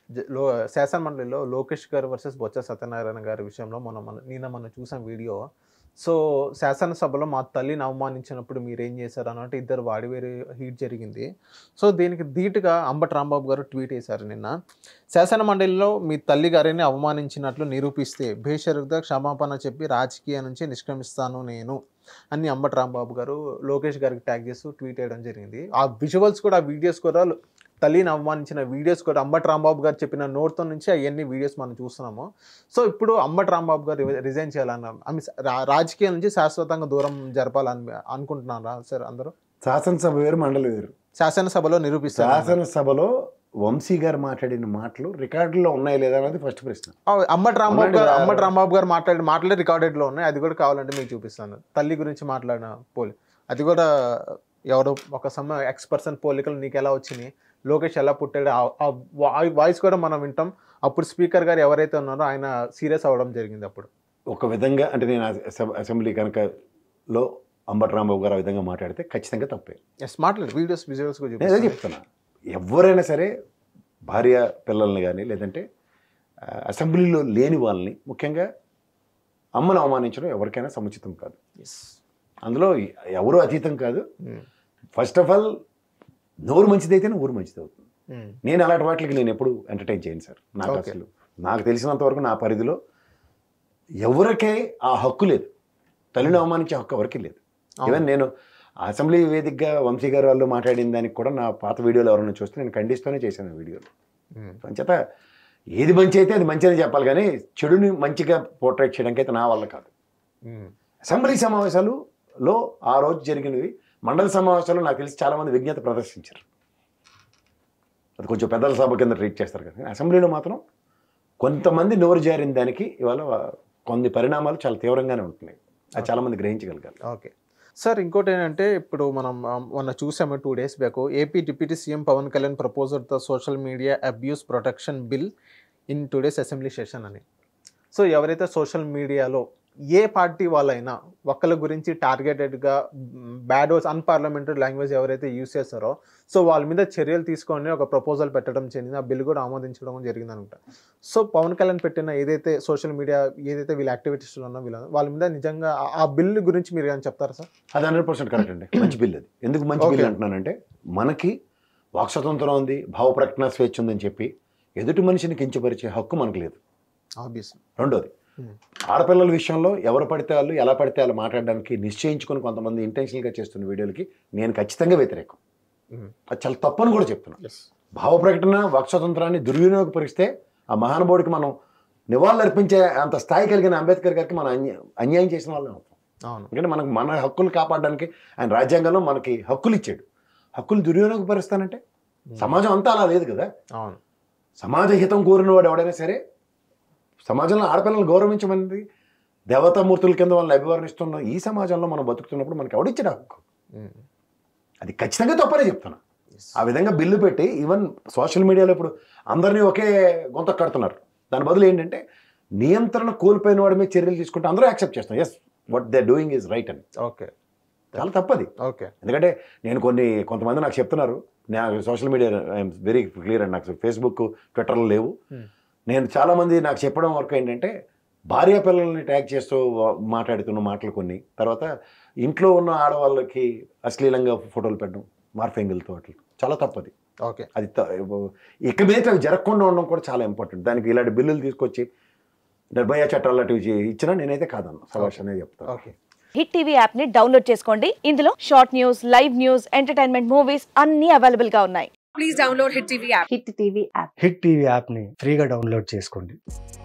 శాసన మండలిలో లోకేష్ గారు వర్సెస్ బొత్స సత్యనారాయణ గారి విషయంలో మనం చూసాం వీడియో. సో, శాసనసభలో మా తల్లిని అవమానించినప్పుడు మీరేం చేశారు అన్నట్టు ఇద్దరు వాడివేడి హీట్ జరిగింది. సో, దీనికి ధీటుగా అంబటి రాంబాబు గారు ట్వీట్ చేశారు నిన్న. శాసన మండలిలో మీ తల్లి గారిని అవమానించినట్లు నిరూపిస్తే బేషరతుగా క్షమాపణ చెప్పి రాజకీయం నుంచి నిష్క్రమిస్తాను నేను అని అంబటి రాంబాబు గారు లోకేష్ గారికి ట్యాగ్ చేస్తూ ట్వీట్ చేయడం జరిగింది. ఆ విజువల్స్ కూడా, ఆ వీడియోస్ కూడా, తల్లిని అవమానించిన వీడియోస్ కూడా అంబటి రాంబాబు గారు చెప్పిన నోట్‌తో నుంచి అవన్నీ వీడియోస్ మనం చూస్తున్నాము. సో, ఇప్పుడు అంబటి రాంబాబు గారు రిజైన్ చేయాలన్న రాజకీయాల నుంచి శాశ్వతంగా దూరం జరపాలని అనుకుంటున్నారా సార్ అందరూ? శాసనసభ వేరు, మండలి వేరు. శాసనసభలో నిరూపిస్తారు. శాసనసభలో వంశీ గారు మాట్లాడిన మాటలు రికార్డులో ఉన్నాయా లేదా అనేది ఫస్ట్ ప్రశ్న. అంబటి రాంబాబు గారు మాట్లాడిన మాటలే రికార్డెడ్లో ఉన్నాయి. అది కూడా కావాలంటే మీకు చూపిస్తాను. తల్లి గురించి మాట్లాడిన అది కూడా ఎవరో ఒక ఎక్స్-పర్సన్ పోలికలు నీకు ఎలా వచ్చినాయి, లోకేష్ ఎలా పుట్టాడు, ఆ వాయిస్ కూడా మనం వింటాం. అప్పుడు స్పీకర్ గారు ఎవరైతే ఉన్నారో ఆయన సీరియస్ అవ్వడం జరిగింది. అప్పుడు ఒక విధంగా అంటే నేను అసెంబ్లీ కనుకలో అంబటి రాంబాబు గారు ఆ విధంగా మాట్లాడితే ఖచ్చితంగా తప్పే. మాట్లాడు వీడియోస్ విజువల్స్ కూడా నేను చెప్తున్నా. ఎవరైనా సరే భార్య పిల్లల్ని కానీ లేదంటే అసెంబ్లీలో లేని వాళ్ళని, ముఖ్యంగా అమ్మను అవమానించడం ఎవరికైనా సముచితం కాదు. అందులో ఎవరు అతీతం కాదు. ఫస్ట్ ఆఫ్ ఆల్ నోరు మంచిదైతేనే ఊరు మంచిది అవుతుంది. నేను అలాంటి వాటికి నేను ఎప్పుడు ఎంటర్టైన్ చేయను సార్. నాకు అసలు నాకు తెలిసినంత వరకు నా పరిధిలో ఎవరికే ఆ హక్కు లేదు. తల్లిని అవమానించే హక్కు ఎవరికి లేదు. ఈవెన్ నేను అసెంబ్లీ వేదికగా వంశీ గారు వాళ్ళు మాట్లాడిన దానికి కూడా నా పాత వీడియోలు ఎవరైనా చూస్తే నేను ఖండిస్తూనే చేశాను వీడియోలు. అంచేత ఏది మంచి అయితే అది మంచి అని చెప్పాలి, కానీ చెడుని మంచిగా పోర్ట్రేట్ చేయడానికి అయితే నా వల్ల కాదు. అసెంబ్లీ సమావేశాలలో ఆ రోజు జరిగినవి, మండలి సమావేశాలు నాకు తెలిసి చాలామంది విజ్ఞత ప్రదర్శించారు. అది కొంచెం పెద్దల సభ కింద ట్రీట్ చేస్తారు కదా. అసెంబ్లీలో మాత్రం కొంతమంది నోరు జారిన దానికి ఇవాళ కొన్ని పరిణామాలు చాలా తీవ్రంగానే ఉంటున్నాయి. అది చాలామంది గ్రహించగలగాలి. ఓకే సార్, ఇంకోటి ఏంటంటే ఇప్పుడు మనం మొన్న చూసాము 2 days back, AP deputy CM Pawan Kalyan proposed the social media abuse protection bill in today's assembly session అని. సో, ఎవరైతే సోషల్ మీడియాలో ఏ పార్టీ వాళ్ళైనా ఒకళ్ళ గురించి టార్గెటెడ్గా బ్యాడ్ వర్డ్స్, అన్పార్లమెంటరీ లాంగ్వేజ్ ఎవరైతే యూజ్ చేస్తారో సో వాళ్ళ మీద చర్యలు తీసుకొని ఒక ప్రపోజల్ పెట్టడం జరిగింది. ఆ బిల్ కూడా ఆమోదించడం జరిగింది అనమాట. సో, పవన్ కళ్యాణ్ పెట్టిన ఏదైతే సోషల్ మీడియా ఏదైతే వీళ్ళ యాక్టివిటీస్లో ఉన్నా వాళ్ళ మీద నిజంగా ఆ బిల్ గురించి మీరు ఏమైనా చెప్తారా సార్? అది 100% కరెక్ట్ అండి. మంచి బిల్ అది. ఎందుకు మంచి బిల్ అంటున్నానంటే, మనకి వాక్ స్వతంత్రం ఉంది, భావ ప్రకటన స్వేచ్ఛ ఉందని చెప్పి ఎదుటి మనిషిని కించపరిచే హక్కు మనకు లేదు. ఆబ్వియస్లీ. రెండోది, ఆడపిల్లల విషయంలో ఎవరు పడితే వాళ్ళు ఎలా పడితే వాళ్ళు మాట్లాడడానికి నిశ్చయించుకొని కొంతమంది ఇంటెన్షనల్గా చేస్తున్న వీడియోలకి నేను ఖచ్చితంగా వ్యతిరేకం. అది చాలా తప్పని కూడా చెప్తున్నాను. భావ ప్రకటన, వాక్ స్వతంత్రాన్ని దుర్వినియోగపరిస్తే ఆ మహానుభావుడికి మనం నివాళులు అర్పించే అంత స్థాయి కలిగిన అంబేద్కర్ గారికి మనం అన్యాయం చేసిన వాళ్ళని అవుతాం. ఎందుకంటే మనకు మన హక్కులు కాపాడడానికి ఆయన రాజ్యాంగంలో మనకి హక్కులు ఇచ్చాడు. హక్కులు దుర్వినియోగపరుస్తానంటే సమాజం అంతా అలా లేదు కదా. సమాజ హితం కోరిన వాడు ఎవడైనా సరే, సమాజంలో ఆడపిల్లలను గౌరవించమని దేవతామూర్తుల కింద వాళ్ళని అభివర్ణిస్తున్న ఈ సమాజంలో మనం బతుకుతున్నప్పుడు మనకి ఎవడిచ్చాడు హక్కు? అది ఖచ్చితంగా తప్పనే చెప్తున్నా. ఆ విధంగా బిల్లు పెట్టి ఈవెన్ సోషల్ మీడియాలో ఇప్పుడు అందరినీ ఒకే గొంత కడుతున్నారు. దాని బదులు ఏంటంటే నియంత్రణ కోల్పోయిన వాడి మీద చర్యలు తీసుకుంటే అందరూ యాక్సెప్ట్ చేస్తాం. Yes, what they doing is right అని. ఓకే, చాలా తప్పది. ఓకే, ఎందుకంటే నేను కొంతమంది నాకు చెప్తున్నారు, నాకు social media I'm very clear అండి, నాకు ఫేస్బుక్, ట్విట్టర్లో లేవు. నేను చాలామంది నాకు చెప్పడం వరకు ఏంటంటే భార్య పిల్లల్ని ట్యాగ్ చేస్తూ మాట్లాడుతున్న మాటలు కొన్ని, తర్వాత ఇంట్లో ఉన్న ఆడవాళ్ళకి అశ్లీలంగా ఫోటోలు పెట్టడం, మార్ఫింగులతో అట్లా చాలా తప్పది. ఓకే, అది ఇక మీద అవి జరగకుండా ఉండడం కూడా చాలా ఇంపార్టెంట్. దానికి ఇలాంటి బిల్లులు తీసుకొచ్చి నిర్భయ చట్టాలు లాంటివి ఇచ్చినా నేనైతే కాదన్న సభాష్ అనేది చెప్తాను. ఓకే, హిట్ టీవీ యాప్ ని డౌన్లోడ్ చేసుకోండి. ఇందులో short news, live news, entertainment movies అన్ని అవైలబుల్ గా ఉన్నాయి. Please download hit TV app. Hit TV app ని ఫ్రీగా డౌన్లోడ్ చేసుకోండి.